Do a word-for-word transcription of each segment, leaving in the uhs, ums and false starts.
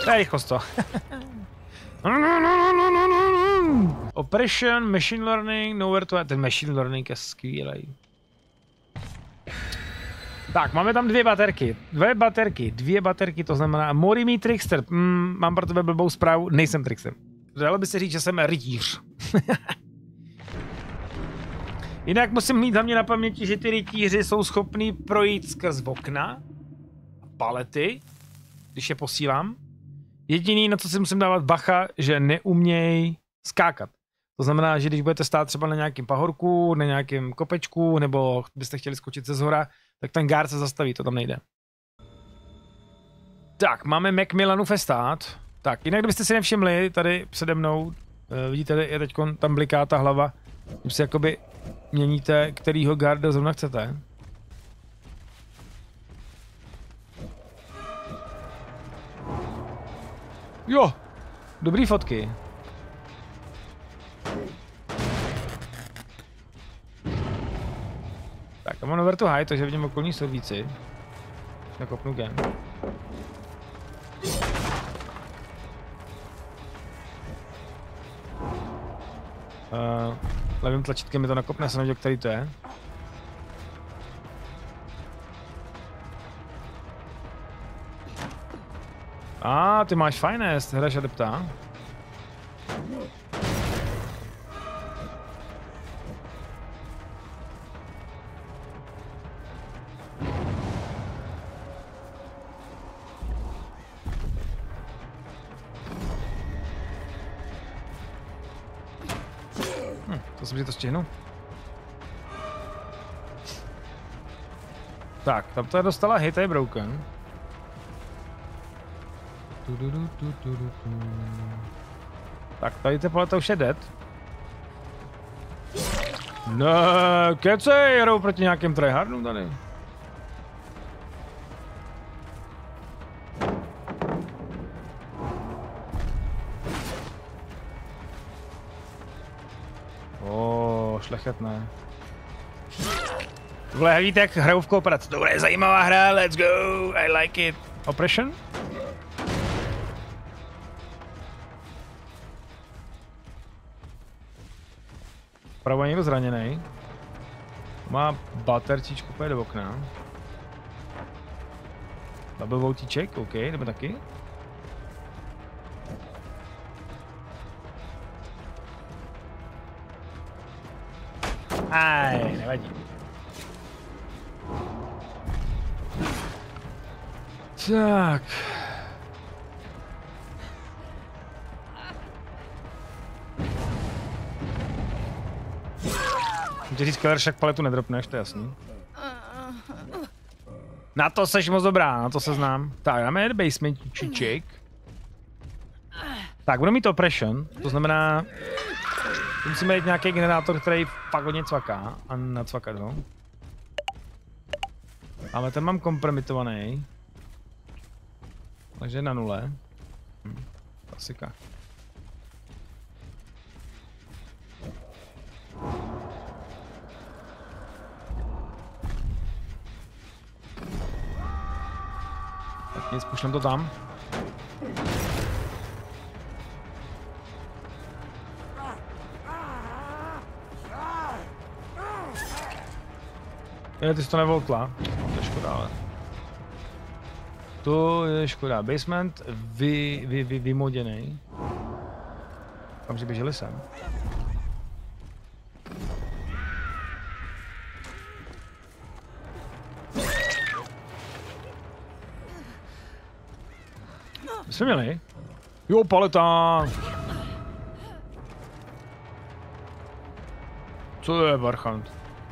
To je rychlost to. Operation, machine learning, nowhere to... Ten machine learning je skvělý. Tak, máme tam dvě baterky. Dvě baterky, dvě baterky, to znamená Morimi Trickster. Mm, mám pro tebe blbou zprávu, nejsem Trickster. Dalo by se říct, že jsem rytíř. Jinak musím mít hlavně na paměti, že ty rytíři jsou schopní projít skrz okna, palety, když je posílám. Jediný, na co si musím dávat bacha, že neuměj skákat. To znamená, že když budete stát třeba na nějakém pahorku, na nějakém kopečku, nebo byste chtěli skočit ze zhora, tak ten guard se zastaví, to tam nejde. Tak, máme Macmillanův estát. Tak, jinak kdybyste si nevšimli, tady přede mnou, uh, vidíte, je teď tam bliká ta hlava, když si jakoby měníte, kterýho guarda zrovna chcete. Jo, dobrý fotky. Tak, a mám over to high, takže vidím okolní servíci. Nakopnu gen. Uh, levým tlačítkem mi to nakopne, jsem nevěděl, který to je. A ah, ty máš finest, hraješ adepta. Hm, to jsem si to stihnu. Tak, tam to je dostala hit, je broken. Tak, tady ty paleta už je dead. Ne, kecej, jedou proti nějakým tryhardům tady. O, šlechetné. Tohle víte, jak hrajou v kooperaci. Tohle je zajímavá hra, let's go, I like it. Oppression? Pravo je někdo zraněný. Má baterčičku, pojede do okna. Double voutíček, OK, jdeme taky. Aj, nevadí. Tak. Můžu říct, killer však paletu nedropneš, to je jasný. Na to seš moc dobrá, na to se znám. Tak, dáme basement čičik. Tak, budu mít oppression, to znamená... Musíme mít nějaký generátor, který fakt hodně cvaká a nacvakat ho. Ale ten mám kompromitovaný. Takže na nule. Hm, klasika. Tak nic, pušlem to tam. Je, ty jsi to nevoltla. To je škoda, ale. To je škoda. Basement vy, vy, vy, vymoděnej. Kam že běželi sem? My jsme měli? Jo, paleta! Co je Barchant?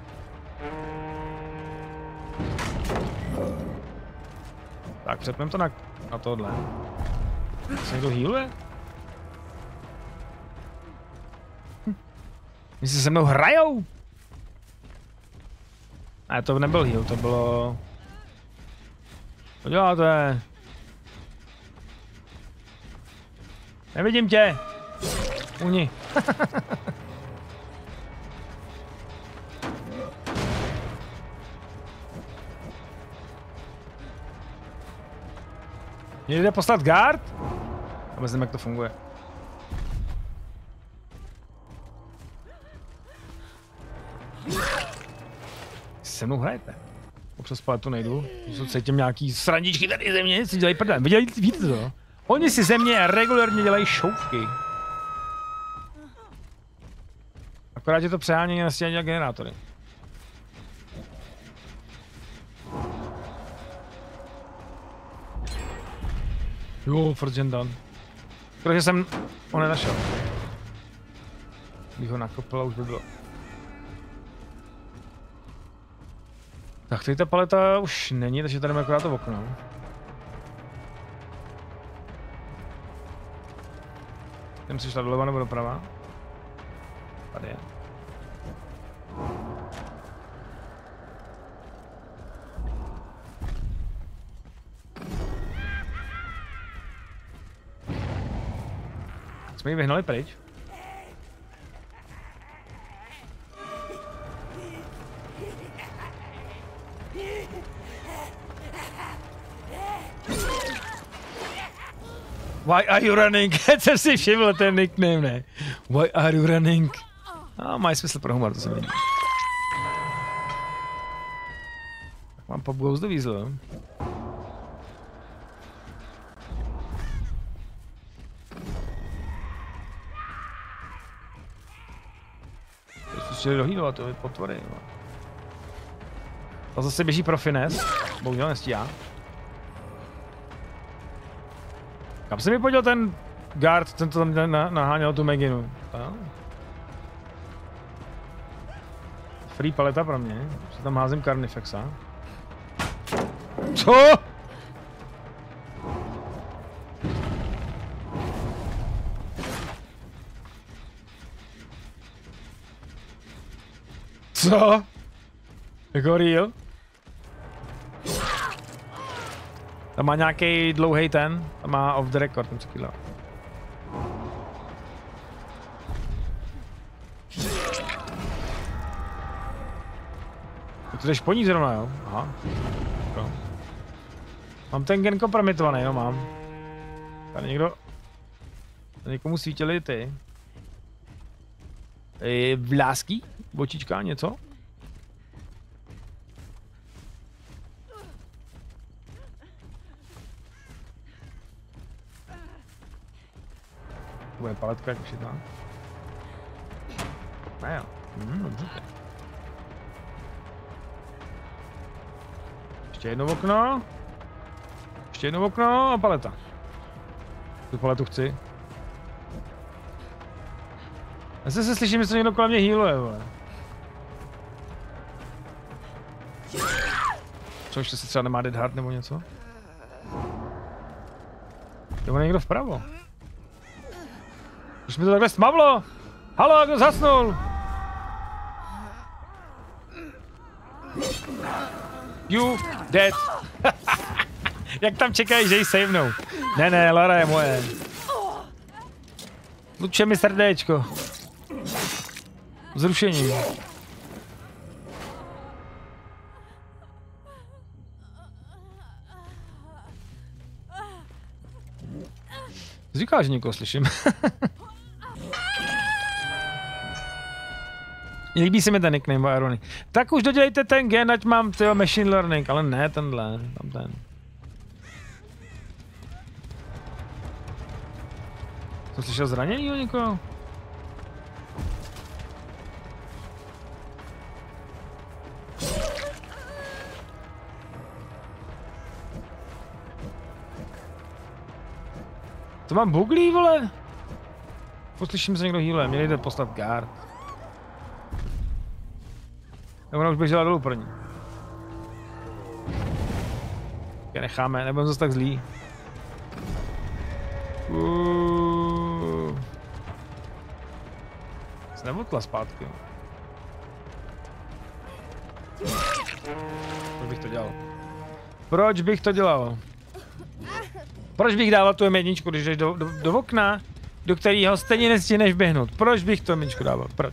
Tak přepneme to na, na tohle. Se někdo healuje? Hm. Myslí, že se mnou hrajou? Ne, to nebyl heal, to bylo... Co děláte? Nevidím tě! Uni. Mě jde poslat guard? A myslím, jak to funguje. Se mnou hrajete. Občas paletu nejdu. Cítím nějaký srandičky tady ze mě, si dělají prdel. Viděli, víte to? Oni si ze mě regulárně dělají šoufky. Akorát je to přehánění na stěně generátory. Jo, first gen done. Protože jsem ho nenašel. Bych ho nakopil a už by bylo. Tak tady ta paleta už není, takže tady máme akorát to okno. Jdem si šla doleva nebo doprava? Tady je. Jsme ji vyhnali pryč. Why are you running? Jsem si všiml ten nickname, ne? Why are you running? A má smysl pro humor, to se mi líbí. Tak mám Pop Goes the Weasel. To se chtěli dohýdovat, to je potvory. To zase běží pro finesse, bohužel nestíhá. Kam se mi poděl ten guard, ten to tam naháněl tu Meginu? Free paleta pro mě, že tam házím Carnifexa. Co? Co? Jako real? Tam má nějaký dlouhý ten, tam má off the record, něco kilo. To jdeš po ní zrovna, jo? Aha. Jako. Mám ten gen kompromitovaný, jo, mám. Tady někdo... Tady někomu svítily ty... Ty vlásky? Bočička, něco? To bude paletka jak všetná. Ne jo. Hmm, dobře. Ještě jedno okno. Ještě jedno okno a paleta. Tu paletu chci. Já se slyším, že se někdo kolem mě healuje, vole. Co, ještě se třeba nemá Dead Heart nebo něco? To bude někdo vpravo. Už mi to takhle smavlo! Halo, kdo zhasnul? You dead. Jak tam čekají, že ji savnou? Ne, ne, Lara je moje. Luče mi srdéčko. Zrušení. Říká, že někoho slyším. Líbí se mi ten nickname Irony. Tak už dodělejte ten gen, ať mám tyho machine learning, ale ne tenhle, tam ten. Jsem slyšel zraněnýho někoho? To mám buglí, vole? Poslyším se někdo healuje, měli jde poslat guard. A ona už běžela dolů pro ní. Je necháme, nebudem zase tak zlý. Uuuu. Jsi nevotla zpátky. Proč bych to dělal? Proč bych to dělal? Proč bych dával tu jedničku, když jdeš do, do, do okna, do kterého stejně nestihneš běhnout? Proč bych tu jedničku dával? Proč?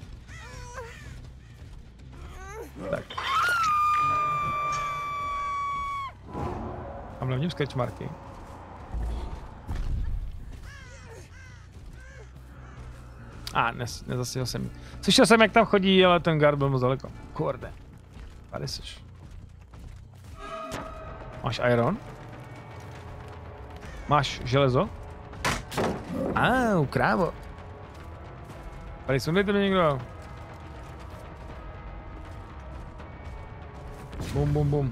Tak. Tam hlavním sketchmarky. A, ah, nes, nezasihl jsem. Slyšel jsem, jak tam chodí, ale ten guard byl moc daleko. Kurde. Tady seš. Máš iron? Máš železo? Au, krávo. Tady sundejte mě někdo. Bum, bum, bum.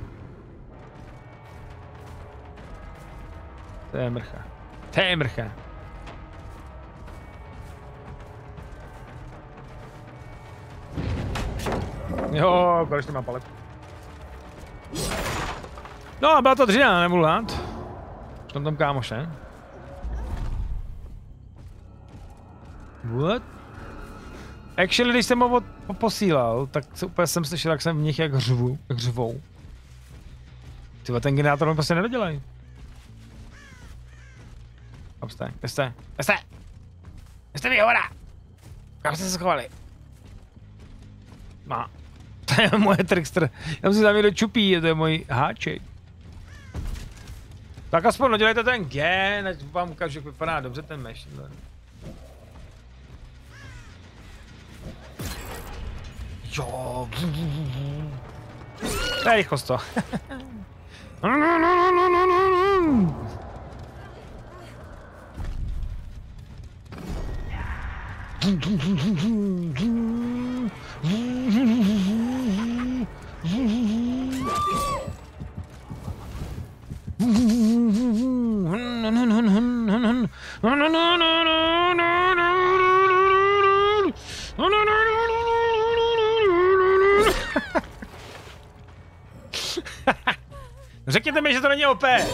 To je mrcha. To je mrcha. Jo, konečně mám palet. No, byla to dřina, nebudu lát. Už tam tam kámoš, ne? What? Actually, když jsem ho posílal, tak úplně jsem slyšel, jak jsem v nich jak řvu, jak řvou. Tyhle, ten generátor mi prostě nedodělají. Kam jste? Kde jste? Kde jste? Kde jste vyhovora? Kam jste se schovali? No. To je moje trickster. Já si tam někdo čupí, to je můj háček. Tak aspoň dodělejte ten gen, ať vám ukážu, jak vypadá dobře ten mesh. Jo. To je rychlost to. Řekněte mi, že to není O P.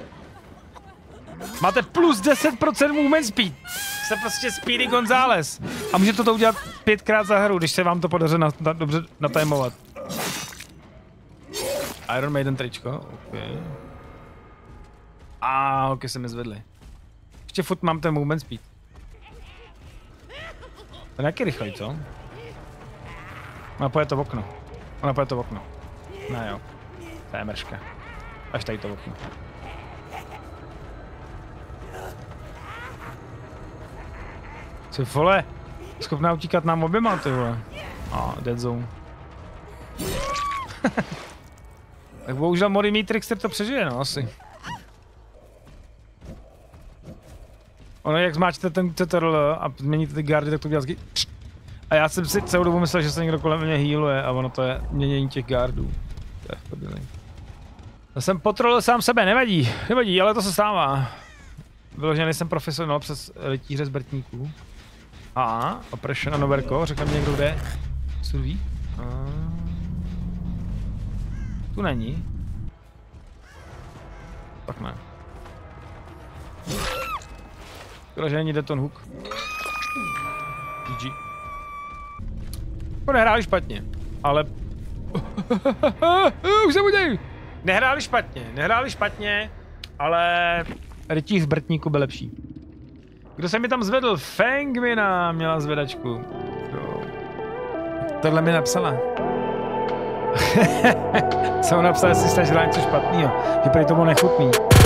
Máte plus deset procent movement speed. Jste prostě Speedy González. A můžete to udělat pětkrát za hru, když se vám to podaří na, na, dobře natajmovat. Iron Maiden tričko, ok. A ok, se mi zvedli. Ještě furt mám ten movement speed. To je nějaký rychlej, co? Ona poje to v okno. Ona poje to v okno. No jo. To je mrška. Až tady to v okno. Co vole? Schopná utíkat nám oběma, ty vole. A, dead zone. Tak bohužel Mori Trickster to přežije, no asi. Ono, jak zmáčete ten C T R L a změníte ty guardy, tak to dělá vždycky. A já jsem si celou dobu myslel, že se někdo kolem mě healuje a ono to je měnění těch guardů. To je v podílej. Já jsem potrolil sám sebe, nevadí, nevadí, ale to se stává. Vyloženě nejsem profesionál přes rytíře z Brtníků. A, Operation Anoverko, řekne mi někdo kde. Surví. Tu není. Tak ne. Škoda, že není Deton Hook. G G. To nehráli špatně, ale... Už se uděj! Nehráli špatně, nehráli špatně, ale... Rytíř z Brtníku byl lepší. Kdo se mi tam zvedl? Fangmina měla zvedačku. Jo. Tohle mi napsala. Jsem napsal, jestli jsi hrát něco špatného. Že prý to bylo nechutný.